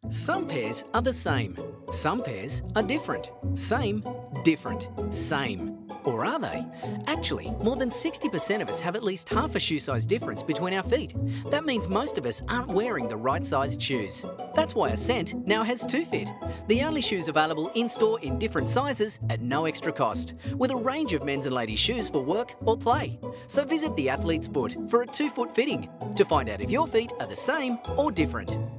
Some pairs are the same. Some pairs are different. Same, different, same. Or are they? Actually, more than 60% of us have at least half a shoe size difference between our feet. That means most of us aren't wearing the right sized shoes. That's why Acent now has 2Fit, the only shoes available in-store in different sizes at no extra cost, with a range of men's and ladies' shoes for work or play. So visit the athlete's foot for a 2-foot fitting to find out if your feet are the same or different.